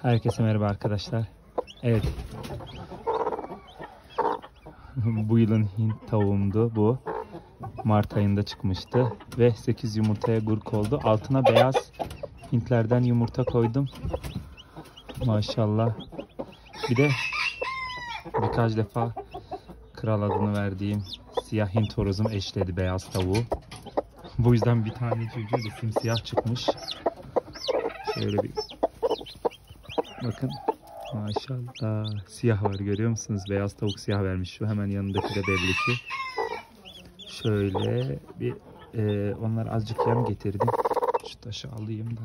Herkese merhaba arkadaşlar. Evet. Bu yılın Hint tavuğumdu bu. Mart ayında çıkmıştı. Ve 8 yumurtaya gurk oldu. Altına beyaz Hintlerden yumurta koydum. Maşallah. Bir de birkaç defa kral adını verdiğim siyah Hint horozum eşledi beyaz tavuğu. Bu yüzden bir tane civciv de simsiyah çıkmış. Şöyle bir bakın. Maşallah. Siyah var, görüyor musunuz? Beyaz tavuk siyah vermiş. Şu hemen yanındaki de belli ki. Şöyle bir onlar azıcık yem getirdim. Şu taşı alayım da.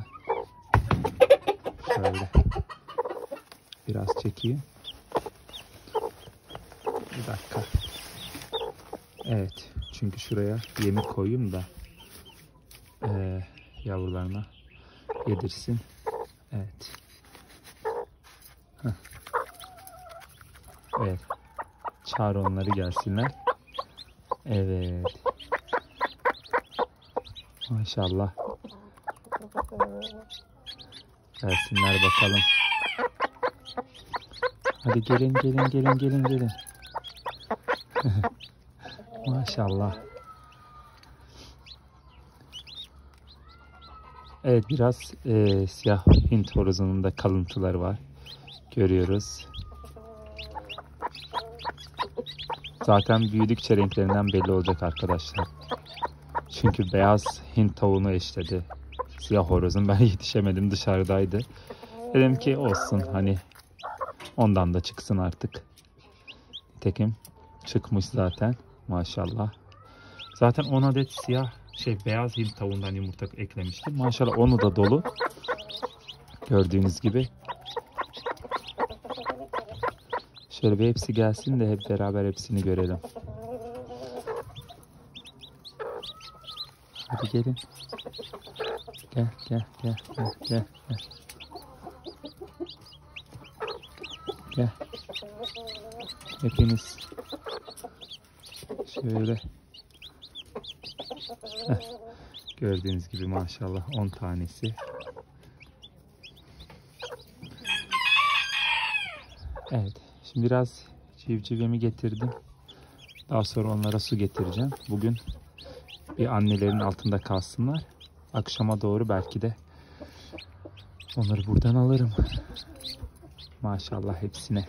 Şöyle. Biraz çekeyim. Bir dakika. Evet. Çünkü şuraya yemi koyayım da yavrularına yedirsin. Evet. Heh. Evet. Çağır onları gelsinler. Evet. Maşallah. Gelsinler bakalım. Hadi gelin. Maşallah. Evet, biraz siyah Hint horozunun da kalıntıları var. Görüyoruz. Zaten büyüdükçe renklerinden belli olacak arkadaşlar. Çünkü beyaz Hint tavuğunu eşledi siyah horozun. Ben yetişemedim, dışarıdaydı. Dedim ki olsun, hani ondan da çıksın artık. Nitekim çıkmış zaten maşallah. Zaten 10 adet siyah beyaz Hint tavuğundan yumurta eklemiştim. Maşallah onu da dolu. Gördüğünüz gibi. Şöyle bir hepsi gelsin de hep beraber hepsini görelim. Hadi gelin. Gel. Gel. Hepiniz. Şöyle. Heh. Gördüğünüz gibi maşallah 10 tanesi. Evet. Şimdi biraz civcivimi getirdim. Daha sonra onlara su getireceğim. Bugün bir annelerin altında kalsınlar. Akşama doğru belki de onları buradan alırım. Maşallah hepsine.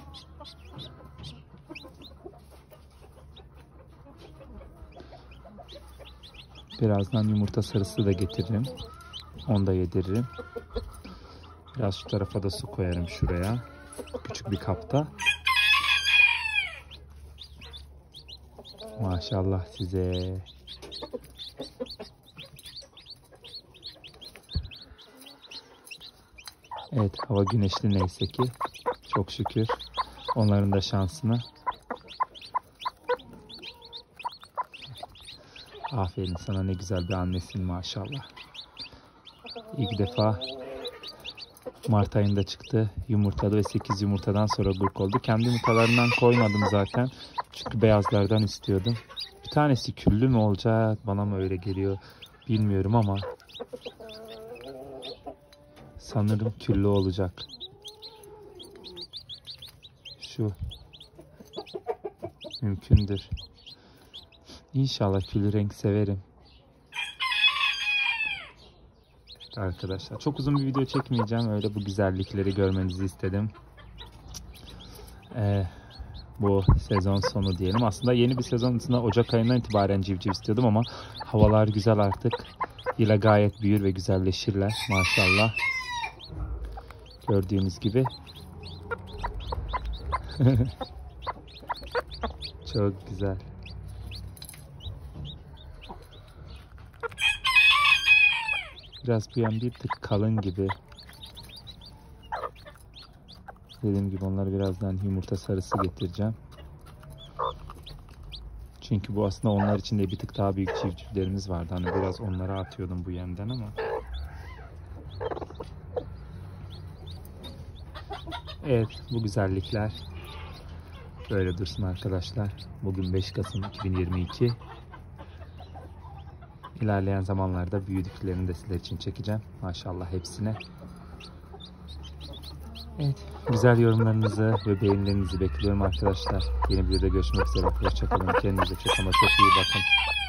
Birazdan yumurta sarısı da getiririm. Onu da yediririm. Biraz şu tarafa da su koyarım şuraya. Küçük bir kapta. Maşallah size. Evet, hava güneşli neyse ki. Çok şükür. Onların da şansına. Aferin sana, ne güzel bir annesin maşallah. İlk defa Mart ayında çıktı. Yumurtladı ve 8 yumurtadan sonra gurk oldu. Kendi yumurtalarından koymadım zaten. Çünkü beyazlardan istiyordum. Bir tanesi küllü mü olacak? Bana mı öyle geliyor? Bilmiyorum ama sanırım küllü olacak. Şu mümkündür. İnşallah küllü renk severim. Arkadaşlar çok uzun bir video çekmeyeceğim. Öyle bu güzellikleri görmenizi istedim. Bu sezon sonu diyelim. Aslında yeni bir sezon içinde Ocak ayından itibaren civciv istiyordum ama havalar güzel artık. Yine gayet büyür ve güzelleşirler maşallah. Gördüğünüz gibi. Çok güzel. Biraz bu yan bir tık kalın gibi. Dediğim gibi onları birazdan yumurta sarısı getireceğim. Çünkü bu aslında onlar için de bir tık daha büyük civcivlerimiz vardı. Hani biraz onlara atıyordum bu yemden ama. Evet, bu güzellikler böyle dursun arkadaşlar. Bugün 5 Kasım 2022. İlerleyen zamanlarda büyüdüklerini de sizler için çekeceğim. Maşallah hepsine. Evet, güzel yorumlarınızı ve beğenilerinizi bekliyorum arkadaşlar. Yeni bir videoda görüşmek üzere. Hoşçakalın. Kendinize çok ama çok iyi bakın.